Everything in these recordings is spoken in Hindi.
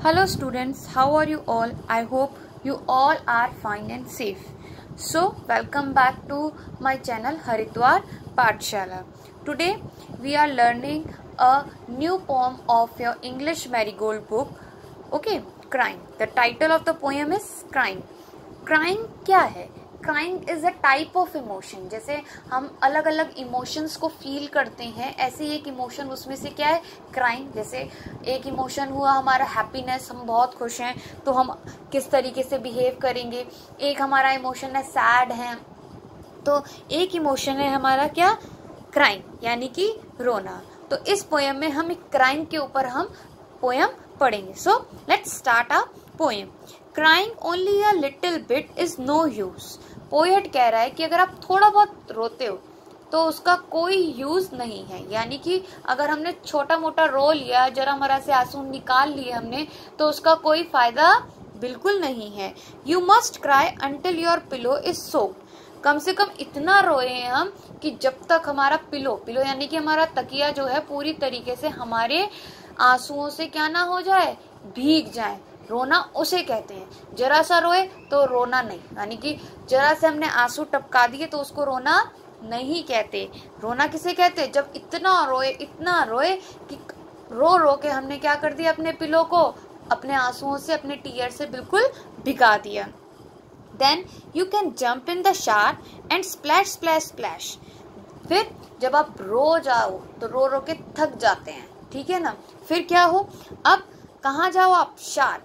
Hello students, how are you all? I hope you all are fine and safe. So welcome back to my channel Haridwar Pathshala. Today we are learning a new poem of your English Marigold book. Okay, Crying. The title of the poem is Crying. Crying क्या है? Crying is a type of emotion. जैसे हम अलग अलग इमोशंस को फील करते हैं, ऐसे एक इमोशन उसमें से क्या है, क्राइंग. जैसे एक इमोशन हुआ हमारा हैप्पीनेस, हम बहुत खुश हैं तो हम किस तरीके से बिहेव करेंगे. एक हमारा इमोशन है सैड है, तो एक इमोशन है हमारा क्या, क्राइंग, यानी कि रोना. तो इस पोएम में हम एक क्राइंग के ऊपर हम पोएम पढ़ेंगे. So let's start a poem. Crying only a little bit is no use. Poet कह रहा है कि अगर आप थोड़ा बहुत रोते हो तो उसका कोई यूज नहीं है. यानी कि अगर हमने छोटा मोटा रो लिया, जरा मरा से आंसू निकाल लिए हमने, तो उसका कोई फायदा बिल्कुल नहीं है. You must cry until your pillow is soaked. कम से कम इतना रोए हैं हम कि जब तक हमारा पिलो यानी कि हमारा तकिया जो है पूरी तरीके से हमारे आंसुओं से क्या ना हो जाए, भीग जाए. रोना उसे कहते हैं. जरा सा रोए तो रोना नहीं, यानी कि जरा से हमने आंसू टपका दिए तो उसको रोना नहीं कहते. रोना किसे कहते? जब इतना रोए कि रो रो के हमने क्या कर दिया, अपने पिलो को अपने आंसुओं से, अपने टीयर से बिल्कुल भिगा दिया. Then you can jump in the shower and splash splash splash. फिर जब आप रो जाओ तो रो रो के थक जाते हैं, ठीक है ना. फिर क्या हो, अब कहाँ जाओ आप, शार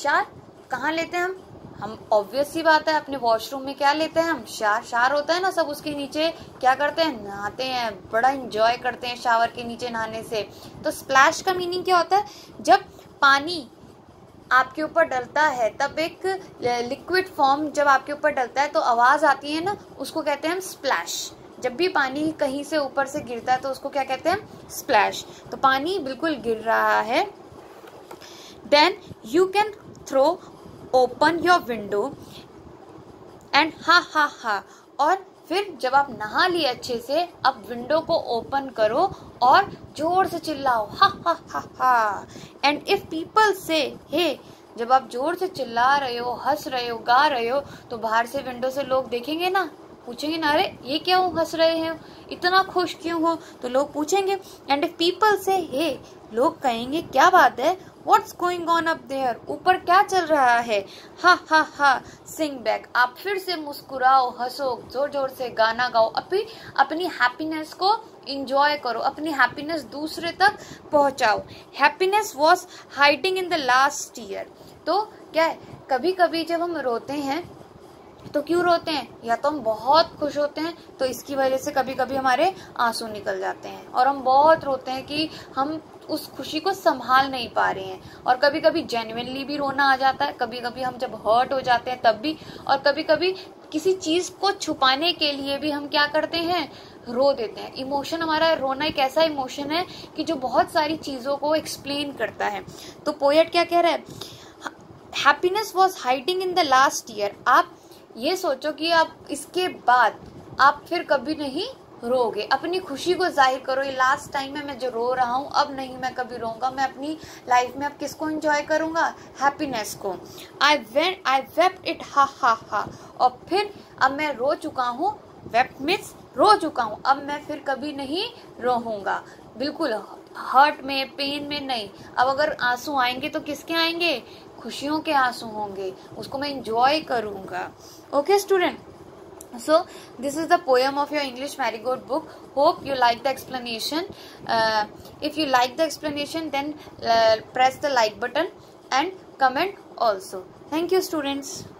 कहाँ लेते हैं हम ऑब्वियस सी बात है, अपने वॉशरूम में क्या लेते हैं हम, शार होता है ना, सब उसके नीचे क्या करते हैं, नहाते हैं, बड़ा एंजॉय करते हैं शावर के नीचे नहाने से. तो स्प्लैश का मीनिंग क्या होता है, जब पानी आपके ऊपर डलता है तब एक लिक्विड फॉर्म जब आपके ऊपर डलता है तो आवाज आती है ना, उसको कहते हैं हम स्प्लैश. जब भी पानी कहीं से ऊपर से गिरता है तो उसको क्या कहते हैं, स्प्लैश. तो पानी बिल्कुल गिर रहा है. Then you can throw open your window and ha. और फिर जब आप नहा लिए अच्छे से, अब विंडो को ओपन करो और जोर से चिल्लाओ, हा. And if people say hey, जब आप जोर से चिल्ला रहे हो, हंस रहे हो, गा रहे हो, तो बाहर से विंडो से लोग देखेंगे ना, पूछेंगे ना, अरे ये क्या हो, हंस रहे हैं, इतना खुश क्यों हो, तो लोग पूछेंगे. एंड इफ पीपल से हे, लोग कहेंगे क्या बात है, what's going on up there, ऊपर क्या चल रहा है, हा. सिंग बैक, आप फिर से मुस्कुराओ, हंसो, जोर जोर से गाना गाओ, अपनी हैप्पीनेस को इंजॉय करो, अपनी हैप्पीनेस दूसरे तक पहुंचाओ. Happiness was hiding in the last year. तो क्या है, कभी कभी जब हम रोते हैं तो क्यों रोते हैं, या तो हम बहुत खुश होते हैं तो इसकी वजह से कभी कभी हमारे आंसू निकल जाते हैं, और हम बहुत रोते हैं कि हम उस खुशी को संभाल नहीं पा रहे हैं. और कभी कभी जेन्युइनली भी रोना आ जाता है, कभी कभी हम जब हर्ट हो जाते हैं तब भी, और कभी कभी किसी चीज को छुपाने के लिए भी हम क्या करते हैं, रो देते हैं. इमोशन हमारा, रोना एक ऐसा इमोशन है कि जो बहुत सारी चीजों को एक्सप्लेन करता है. तो पोएट क्या कह रहा है, happiness was hiding in the last year. आप ये सोचो कि आप इसके बाद आप फिर कभी नहीं रोगे, अपनी खुशी को जाहिर करो, ये लास्ट टाइम है मैं जो रो रहा हूँ, अब नहीं मैं कभी रोऊंगा. मैं अपनी लाइफ में अब किसको एंजॉय करूंगा, हैप्पीनेस को. आई वेप्ट इट, हा. और फिर अब मैं रो चुका हूँ, वेप्ट मीन्स रो चुका हूँ, अब मैं फिर कभी नहीं रोऊंगा. बिल्कुल हर्ट में, पेन में नहीं. अब अगर आंसू आएंगे तो किसके आएंगे, खुशियों के आंसू होंगे, उसको मैं एंजॉय करूंगा. Okay student, so this is the poem of your English Marigold book. Hope you like the explanation. If you like the explanation, then press the like button and comment also. Thank you students.